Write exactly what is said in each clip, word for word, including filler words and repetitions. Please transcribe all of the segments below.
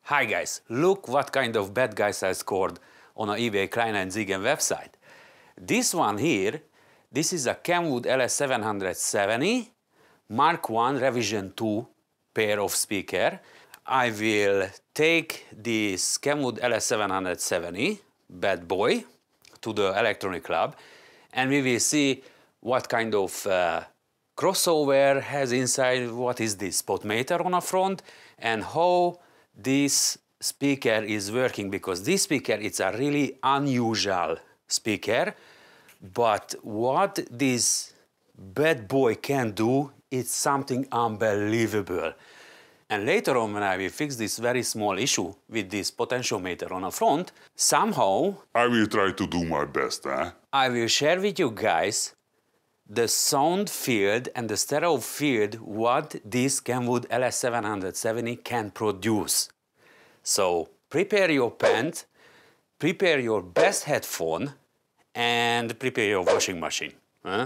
Hi guys, look what kind of bad guys I scored on a eBay Kleinanzeigen website. This one here, this is a Kenwood L S seven seventy Mark one Revision two pair of speaker. I will take this Kenwood L S seven seventy bad boy to the electronic club and we will see what kind of uh, crossover has inside, what is this potmeter on the front, and how this speaker is working, because this speaker it's a really unusual speaker, but what this bad boy can do, it's something unbelievable. And later on, when I will fix this very small issue with this potentiometer on the front, somehow I will try to do my best, eh? I will share with you guys the sound field and the stereo field what this Kenwood L S seven seventy can produce. So prepare your pants, prepare your best headphone, and prepare your washing machine. Huh?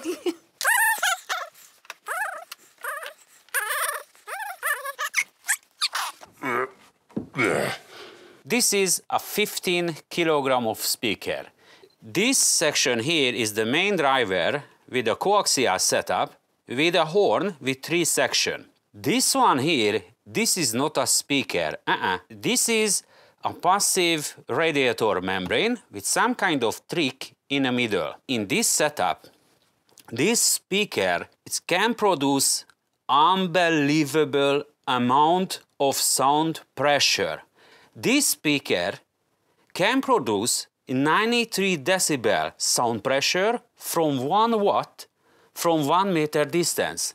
This is a fifteen kilogram of speaker. This section here is the main driver with a coaxial setup with a horn with three sections. This one here, this is not a speaker. Uh-uh. This is a passive radiator membrane with some kind of trick in the middle. In this setup, this speaker it can produce unbelievable amount of sound pressure. This speaker can produce ninety-three decibel sound pressure from one watt from one meter distance.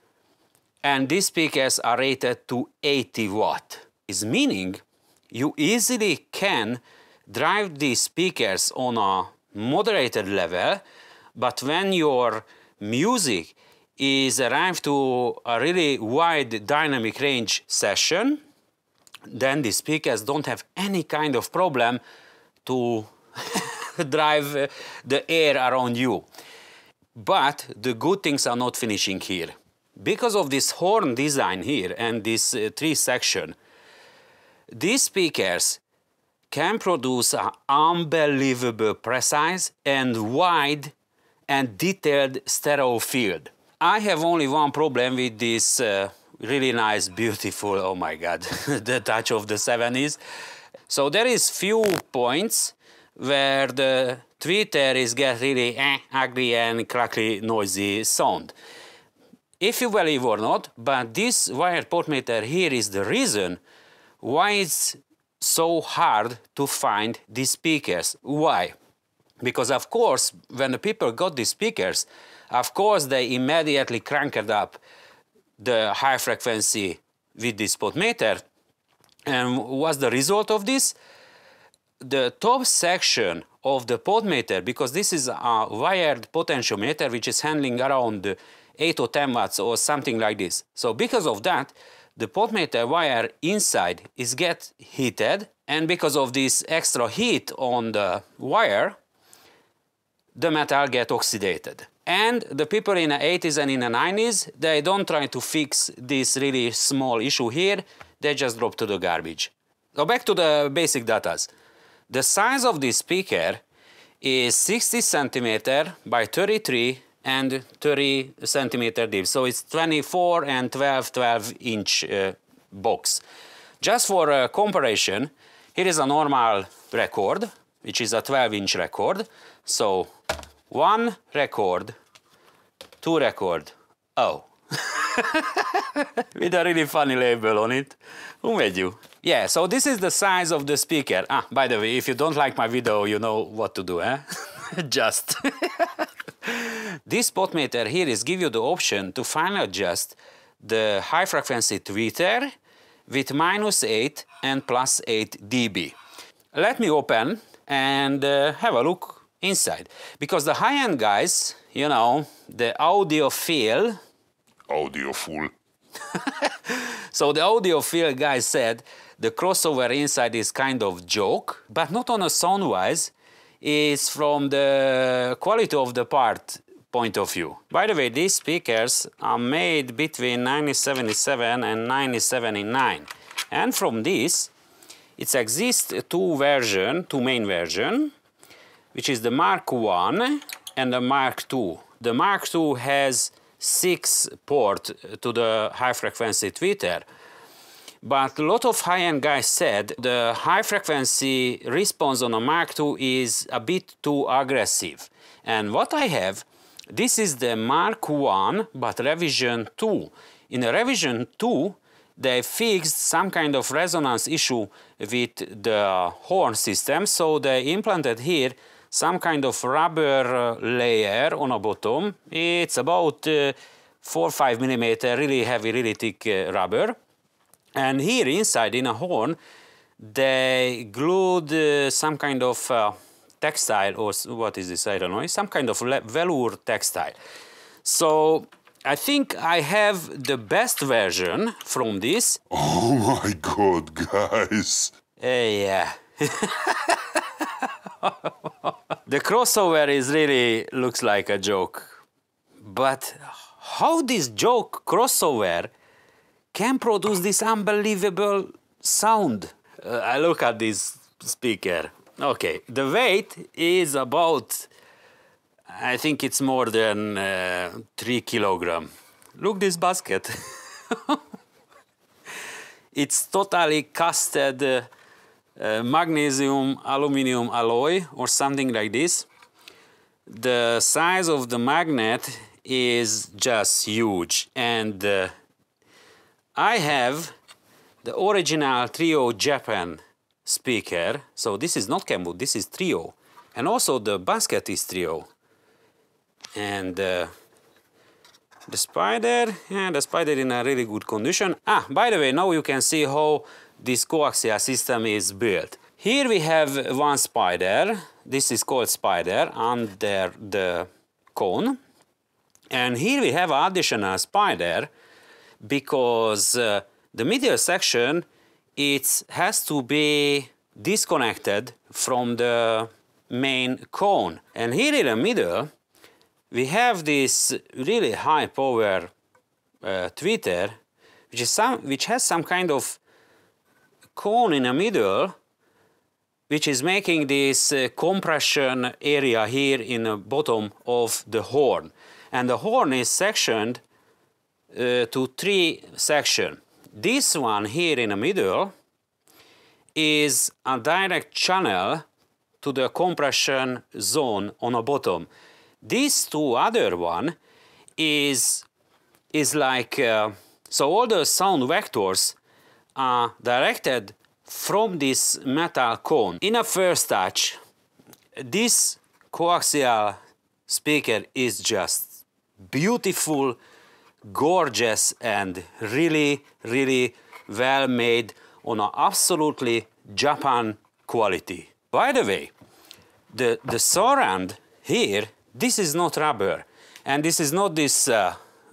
And these speakers are rated to eighty watt. Is meaning you easily can drive these speakers on a moderated level, but when your music is arrived to a really wide dynamic range session, then the speakers don't have any kind of problem to drive uh, the air around you. But the good things are not finishing here. Because of this horn design here and this uh, three section, these speakers can produce an unbelievable precise and wide and detailed stereo field. I have only one problem with this uh, really nice, beautiful, oh my God, the touch of the seventies. So there is few points where the tweeter is get really eh, ugly and crackly, noisy sound. If you believe or not, but this wired potmeter here is the reason why it's so hard to find these speakers. Why? Because of course, when the people got these speakers, of course they immediately cranked up the high frequency with this potmeter. And what's the result of this? The top section of the potmeter, because this is a wired potentiometer which is handling around eight or ten watts or something like this. So because of that, the potmeter wire inside is get heated, and because of this extra heat on the wire, the metal get oxidated. And the people in the eighties and in the nineties, they don't try to fix this really small issue here, they just drop to the garbage. So back to the basic datas. The size of this speaker is sixty centimeter by thirty-three and thirty centimeter deep. So it's twenty-four and twelve, twelve inch uh, box. Just for uh, comparison, here is a normal record, which is a twelve inch record. So one record, two record, oh. With a really funny label on it. Who made you? Yeah, so this is the size of the speaker. Ah, by the way, if you don't like my video, you know what to do, eh? Just. This potmeter here is give you the option to finally adjust the high frequency tweeter with minus eight and plus eight dB. Let me open and uh, have a look inside. Because the high-end guys, you know, the audiophile, Audiophile. so the audiophile guy said the crossover inside is kind of joke, but not on a sound-wise, it's from the quality of the part point of view. By the way, these speakers are made between nineteen seventy-seven and nineteen seventy-nine. And from this, it exists two version, two main version, which is the Mark one and the Mark two. The Mark two has six port to the high frequency tweeter. But a lot of high-end guys said the high frequency response on a Mark two is a bit too aggressive. And what I have, this is the Mark one, but revision two. In the revision two, they fixed some kind of resonance issue with the horn system, so they implanted here some kind of rubber layer on a bottom. It's about uh, four or five millimeter, really heavy, really thick uh, rubber. And here inside, in a horn, they glued uh, some kind of uh, textile, or what is this, I don't know, some kind of velour textile. So I think I have the best version from this. Oh my God, guys. Uh, yeah. The crossover is really looks like a joke. But how this joke crossover can produce this unbelievable sound? Uh, I look at this speaker. Okay, the weight is about, I think it's more than uh, three kilogram. Look this basket. It's totally casted uh, uh, magnesium aluminum alloy or something like this. The size of the magnet is just huge, and uh, I have the original Trio Japan speaker. So this is not Kenwood, this is Trio, and also the basket is Trio. And uh, the Spider, yeah, the Spider in a really good condition. Ah, by the way, now you can see how this coaxial system is built. Here we have one Spider. This is called Spider under the cone. And here we have an additional Spider because uh, the middle section, it has to be disconnected from the main cone. And here in the middle, we have this really high power uh, tweeter, which is some, which has some kind of cone in the middle, which is making this uh, compression area here in the bottom of the horn. And the horn is sectioned uh, to three sections. This one here in the middle is a direct channel to the compression zone on the bottom. These two other one is, is like, uh, so all the sound vectors are directed from this metal cone. In a first touch, this coaxial speaker is just beautiful, gorgeous, and really, really well made on an absolutely Japan quality. By the way, the, the surround here, this is not rubber, and this is not this uh,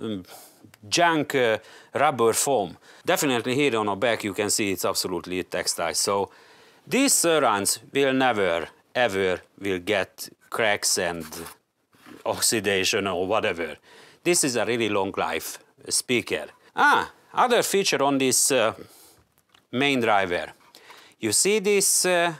junk uh, rubber foam. Definitely here on the back you can see it's absolutely textile. So these surrounds will never ever will get cracks and oxidation or whatever. This is a really long life speaker. Ah, other feature on this uh, main driver. You see these uh,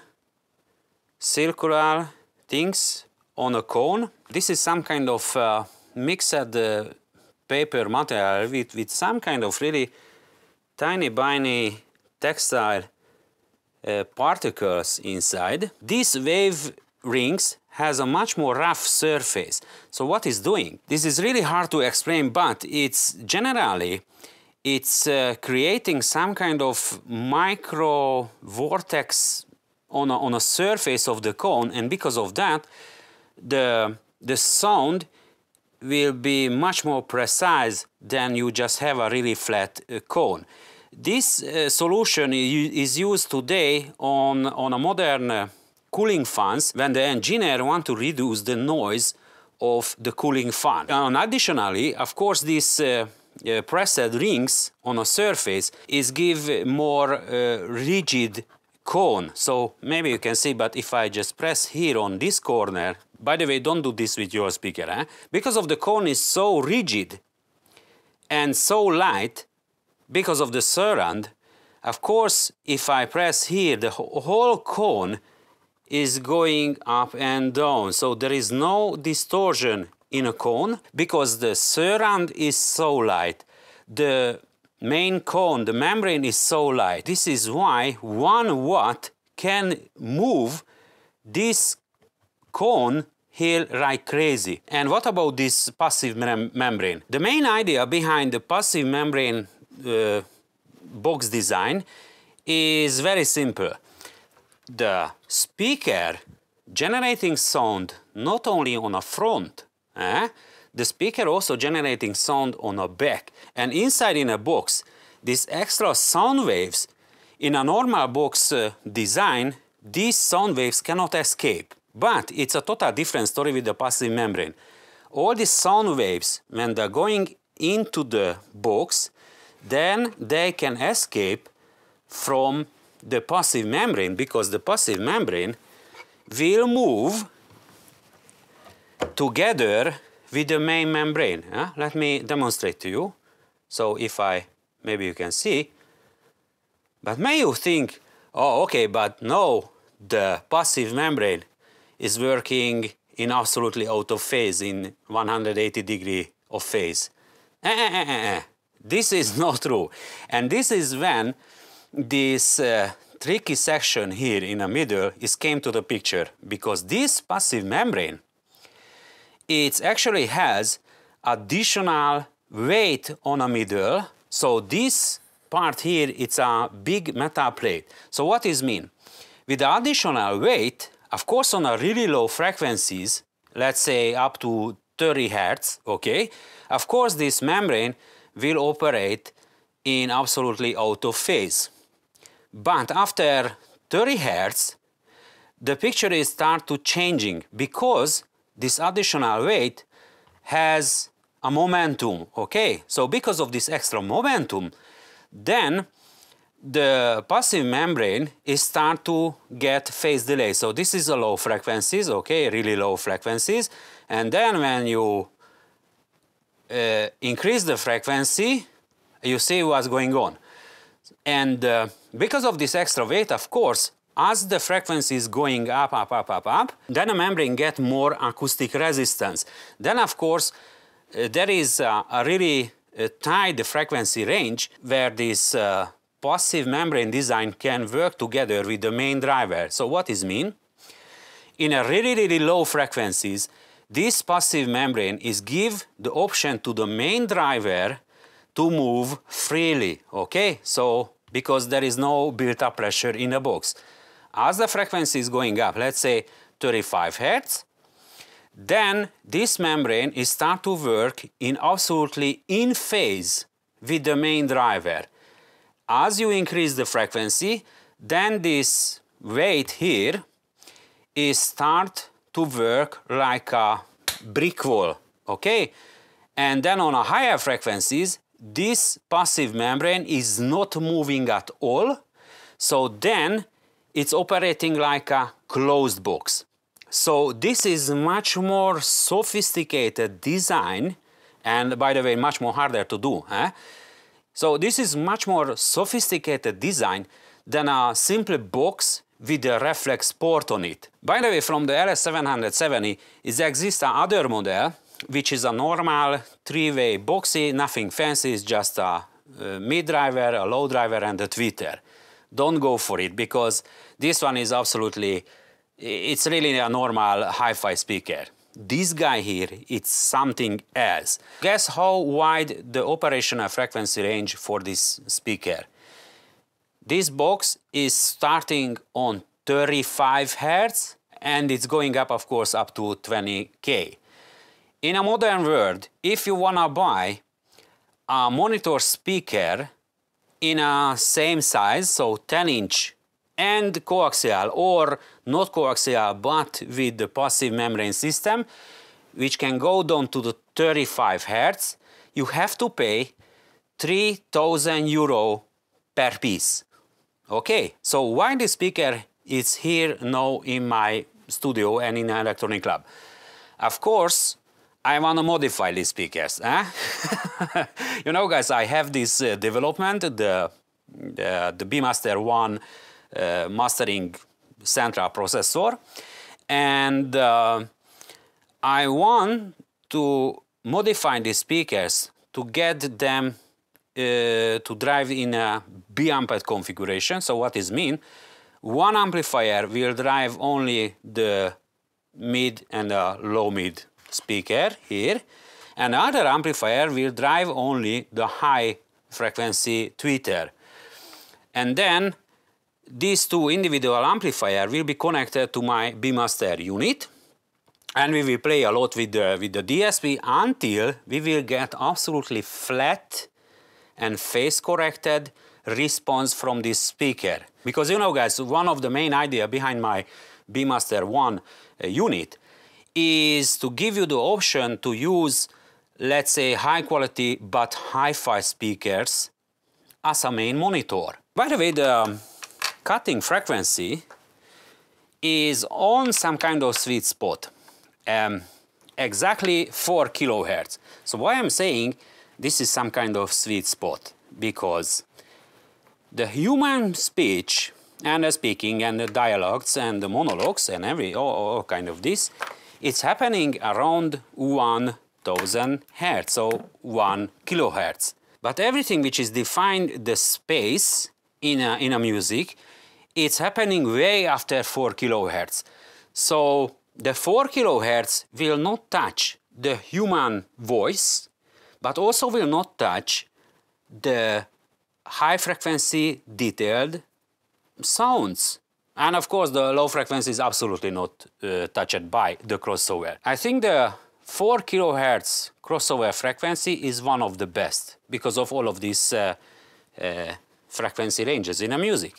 circular things on a cone? This is some kind of uh, mixed uh, paper material with, with some kind of really tiny, tiny textile uh, particles inside. These wave rings has a much more rough surface. So what it's doing? This is really hard to explain, but it's generally it's uh, creating some kind of micro vortex on a, on a surface of the cone, and because of that, the the sound will be much more precise than you just have a really flat uh, cone. This uh, solution is used today on, on a modern uh, cooling fans when the engineer want to reduce the noise of the cooling fan. And additionally, of course, these uh, uh, pressed rings on a surface is give more uh, rigid cone. So maybe you can see, but if I just press here on this corner, by the way, don't do this with your speaker, eh? Because of the cone is so rigid and so light, because of the surround, Of course, if I press here, the whole cone is going up and down. So there is no distortion in a cone because the surround is so light. The main cone, the membrane is so light. This is why one watt can move this cone here like crazy. And what about this passive mem membrane? The main idea behind the passive membrane uh, box design is very simple. The speaker generating sound not only on a front, eh? The speaker also generating sound on a back. And inside in a box, these extra sound waves, in a normal box uh, design, these sound waves cannot escape. But it's a total different story with the passive membrane. All these sound waves, when they're going into the box, then they can escape from the passive membrane because the passive membrane will move together with the main membrane. Uh, let me demonstrate to you. So if I, maybe you can see, but may you think, oh, okay, but no, the passive membrane is working in absolutely out of phase, in one hundred eighty degree of phase. Eh, eh, eh, eh, eh. This is not true. And this is when this uh, tricky section here in the middle is came to the picture, because this passive membrane, it actually has additional weight on the middle. So this part here, it's a big metal plate. So what does it mean? With the additional weight, of course on a really low frequencies, let's say up to thirty hertz, okay, of course this membrane will operate in absolutely out of phase. But after thirty hertz, the picture is start to changing because this additional weight has a momentum, okay? So because of this extra momentum, then the passive membrane is start to get phase delay. So this is a low frequencies, okay, really low frequencies. And then when you uh, increase the frequency, you see what's going on. And uh, because of this extra weight, of course, as the frequency is going up, up, up, up, up, then the membrane get more acoustic resistance. Then, of course, uh, there is uh, a really uh, tight frequency range where this uh, passive membrane design can work together with the main driver. So what does it mean? In a really, really low frequencies, this passive membrane is give the option to the main driver to move freely, okay? So, because there is no built-up pressure in the box. As the frequency is going up, let's say thirty-five hertz, then this membrane is start to work in absolutely in phase with the main driver. As you increase the frequency, then this weight here is start to work like a brick wall, okay? And then on a higher frequencies, this passive membrane is not moving at all, so then it's operating like a closed box. So this is much more sophisticated design, and by the way, much more harder to do. Eh? So this is much more sophisticated design than a simple box with a reflex port on it. By the way, from the L S seven seventy, it exists another model, which is a normal three-way boxy, nothing fancy, it's just a, a mid driver, a low driver, and a tweeter. Don't go for it, because this one is absolutely, it's really a normal hi-fi speaker. This guy here, it's something else. Guess how wide the operational frequency range for this speaker? This box is starting on thirty-five hertz, and it's going up, of course, up to twenty K. In a modern world, if you wanna buy a monitor speaker in a same size, so ten inch and coaxial, or not coaxial but with the passive membrane system, which can go down to the thirty-five hertz, you have to pay three thousand euro per piece. Okay, so why the speaker is here now in my studio and in an electronic lab? Of course, I want to modify these speakers. Eh? You know, guys, I have this uh, development, the the, the Beemaster one uh, mastering central processor, and uh, I want to modify the speakers to get them uh, to drive in a B-amped configuration. So what does mean? One amplifier will drive only the mid and the low mid speaker here, and the other amplifier will drive only the high frequency tweeter. And then these two individual amplifiers will be connected to my Beemaster unit, and we will play a lot with the, with the D S P until we will get absolutely flat and phase corrected response from this speaker. Because you know guys, one of the main idea behind my Beemaster one uh, unit is to give you the option to use, let's say, high quality but hi-fi speakers as a main monitor. By the way, the cutting frequency is on some kind of sweet spot, um, exactly four kilohertz. So why I'm saying this is some kind of sweet spot, because the human speech and the speaking and the dialogues and the monologues and every all, all kind of this, it's happening around one thousand hertz, so one kilohertz. But everything which is defined the space in a, in a music, it's happening way after four kilohertz. So the four kilohertz will not touch the human voice, but also will not touch the high frequency detailed sounds. And of course the low frequency is absolutely not uh, touched by the crossover. I think the four kilohertz crossover frequency is one of the best because of all of these uh, uh, frequency ranges in a music.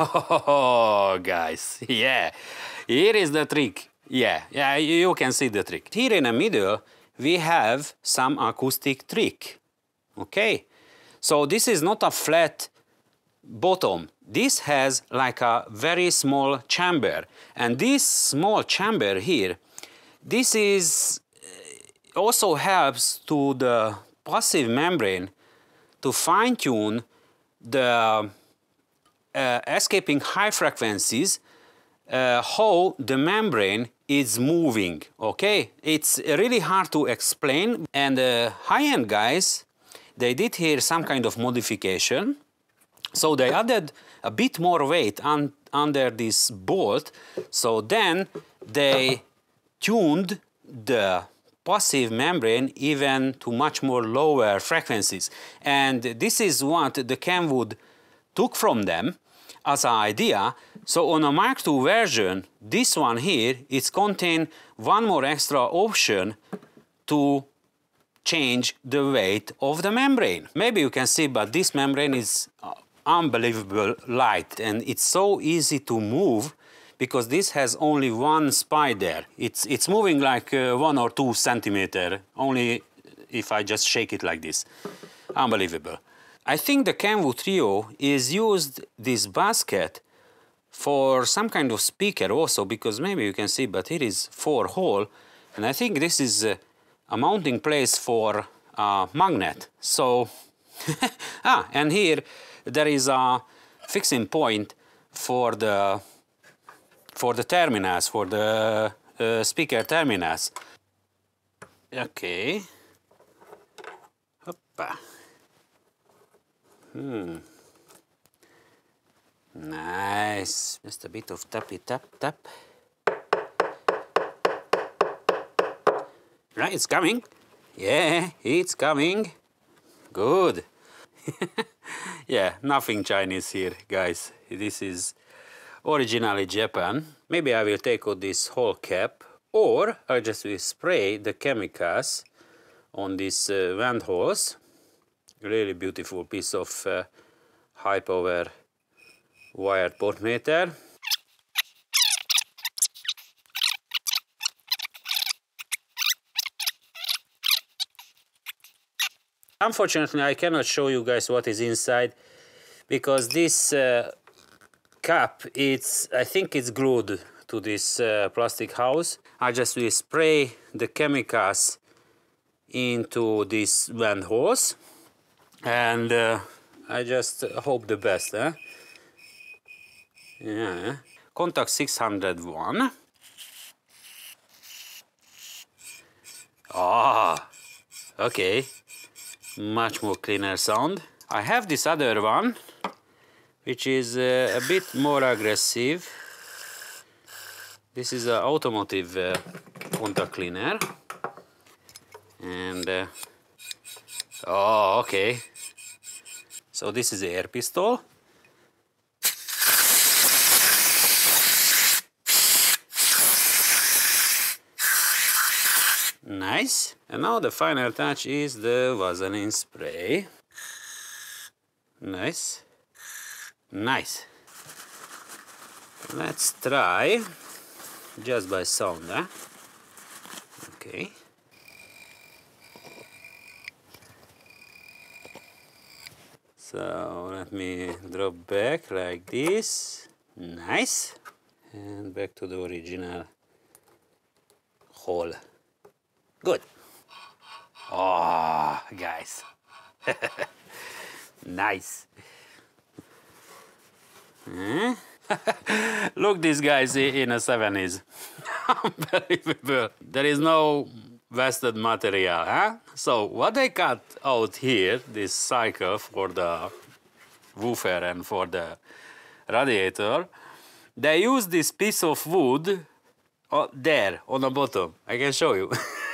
Oh guys, yeah, here is the trick. Yeah, yeah, you can see the trick. Here in the middle we have some acoustic trick. Okay, so this is not a flat bottom. This has like a very small chamber, and this small chamber here, this is also helps to the passive membrane to fine-tune the uh, escaping high frequencies, uh, how the membrane is moving. Okay, it's really hard to explain, and the high-end guys, they did here some kind of modification. So they added a bit more weight on, under this bolt, so then they tuned the passive membrane even to much more lower frequencies. And this is what the Kenwood took from them as an idea. So on a Mark two version, this one here, it's contain one more extra option to change the weight of the membrane. Maybe you can see, but this membrane is unbelievable light, and it's so easy to move because this has only one spike there. It's, it's moving like uh, one or two centimeter, only if I just shake it like this. Unbelievable. I think the Kenwood Trio is used this basket for some kind of speaker also, because maybe you can see, but here is four hole, and I think this is uh, a mounting place for a magnet. So, ah, and here there is a fixing point for the for the terminals, for the uh, speaker terminals. Okay. Hoppa. Hmm. Nice. Just a bit of tappy tap tap. Right, it's coming. Yeah, it's coming. Good. Yeah, nothing Chinese here, guys. This is originally Japan. Maybe I will take out this whole cap, or I just will spray the chemicals on these uh, vent holes. Really beautiful piece of uh, high power wired voltmeter. Unfortunately, I cannot show you guys what is inside, because this uh, cap, it's, I think it's glued to this uh, plastic house. I just will spray the chemicals into these vent holes, and uh, I just hope the best, eh? Yeah. Contact six hundred one. Ah, okay. Much more cleaner sound. I have this other one, which is uh, a bit more aggressive. This is an automotive uh, contact cleaner. And, uh, oh, okay. So this is the air pistol. Nice. And now the final touch is the Vaseline spray. Nice. Nice. Let's try just by sound, huh? Okay. So let me drop back like this. Nice. And back to the original hole. Good. Oh, guys. Nice. Eh? Look, these guys in the seventies. Unbelievable. There is no vested material, huh? So what they cut out here, this cycle for the woofer and for the radiator, they use this piece of wood oh, there on the bottom. I can show you.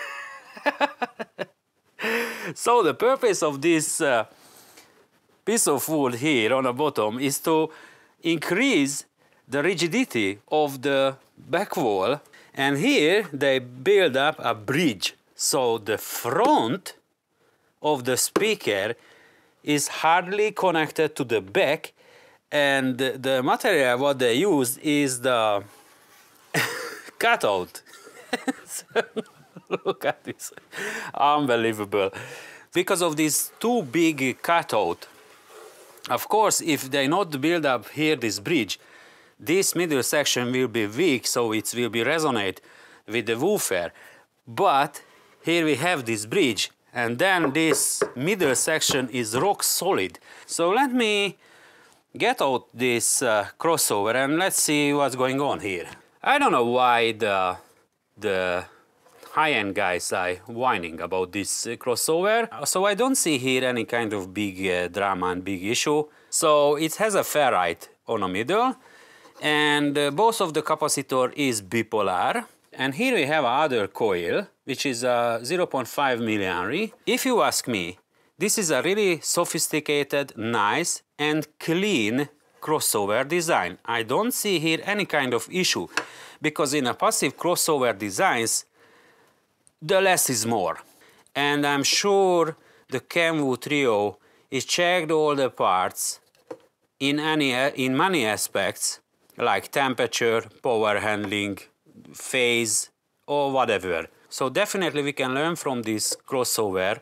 So the purpose of this uh, piece of wood here on the bottom is to increase the rigidity of the back wall, and here they build up a bridge. So the front of the speaker is hardly connected to the back, and the material what they use is the cutout. So, look at this, unbelievable. Because of these two big cutout, of course, if they not build up here this bridge, this middle section will be weak, so it will be resonate with the woofer. But here we have this bridge, and then this middle section is rock solid. So let me get out this uh, crossover and let's see what's going on here. I don't know why the, the high-end guys are whining about this uh, crossover. So I don't see here any kind of big uh, drama and big issue. So it has a ferrite on the middle, and uh, both of the capacitor is bipolar. And here we have another coil, which is a zero point five millihenry. If you ask me, this is a really sophisticated, nice and clean crossover design. I don't see here any kind of issue, because in a passive crossover designs, the less is more. And I'm sure the Kenwood Trio is checked all the parts in, any, in many aspects, like temperature, power handling, phase, or whatever. So definitely we can learn from this crossover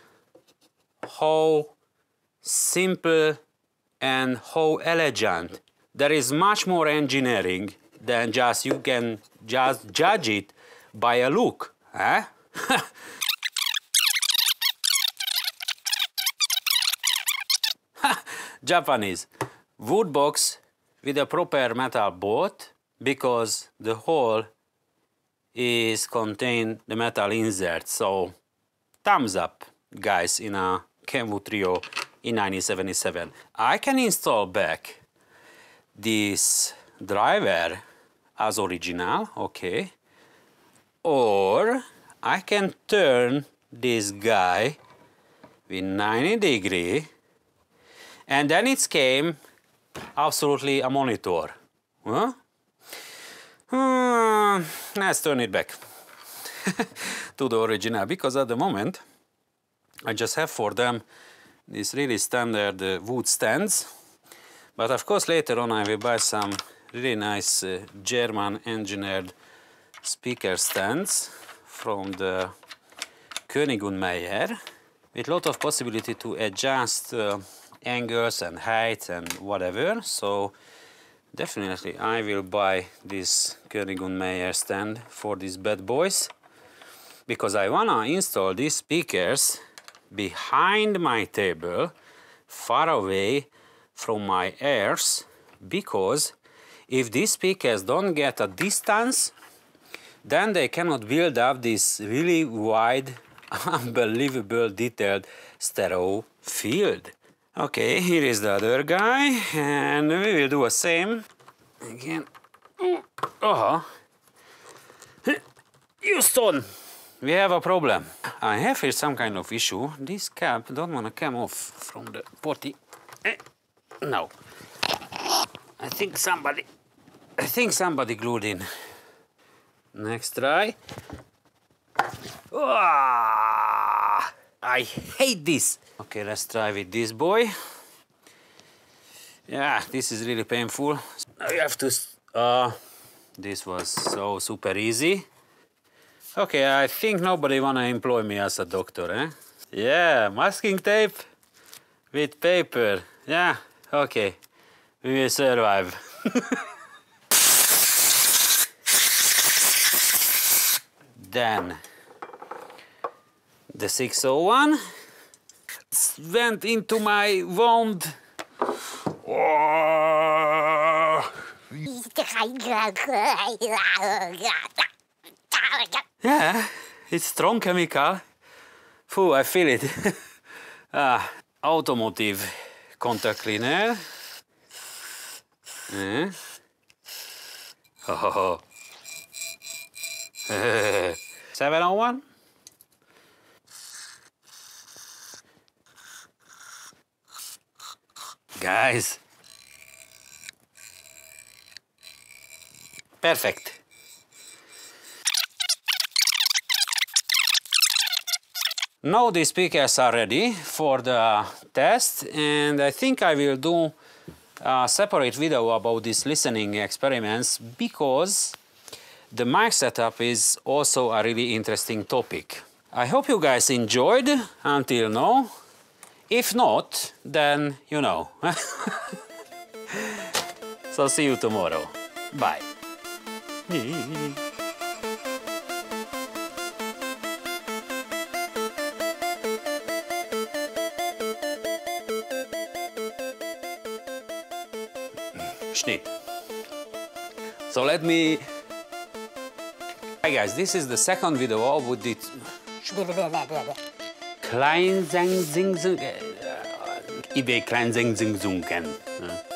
how simple and how elegant. There is much more engineering than just you can just judge it by a look. Eh? Japanese wood box with a proper metal bolt, because the hole is contain the metal insert. So thumbs up, guys, in a Kenwood Trio in nineteen seventy-seven. I can install back this driver as original, okay, or I can turn this guy with ninety degree, and then it came absolutely a monitor. Huh? Hmm, let's turn it back to the original, because at the moment I just have for them these really standard uh, wood stands. But of course later on I will buy some really nice uh, German engineered speaker stands from the Koenig und Mayer, with a lot of possibility to adjust uh, angles and height and whatever. So definitely I will buy this Koenig und Mayer stand for these bad boys, because I wanna install these speakers behind my table, far away from my ears, because if these speakers don't get a distance, then they cannot build up this really wide, unbelievable detailed stereo field. Okay, here is the other guy, and we will do the same again. Oh, Houston, we have a problem. I have here some kind of issue. This cap don't want to come off from the potty. Eh, no, I think somebody, I think somebody glued in. Next try. Ah, I hate this. Okay, let's try with this boy. Yeah, this is really painful. Now you have to. Uh, this was so super easy. Okay, I think nobody wanna employ me as a doctor, eh? Yeah, masking tape with paper. Yeah, okay, we will survive. Then the six oh one went into my wound. Oh. Yeah, it's strong chemical. Phew, I feel it. Ah, automotive contact cleaner. Eh? Oh. seven oh one. Guys. Perfect. Now the speakers are ready for the test, and I think I will do a separate video about these listening experiments, because the mic setup is also a really interesting topic. I hope you guys enjoyed until now. If not, then you know. So see you tomorrow. Bye. Schnitt. So let me... Hi guys, this is the second video with the... Klein Zeng Zing Zung... eBay Klein Zeng Zing Zung.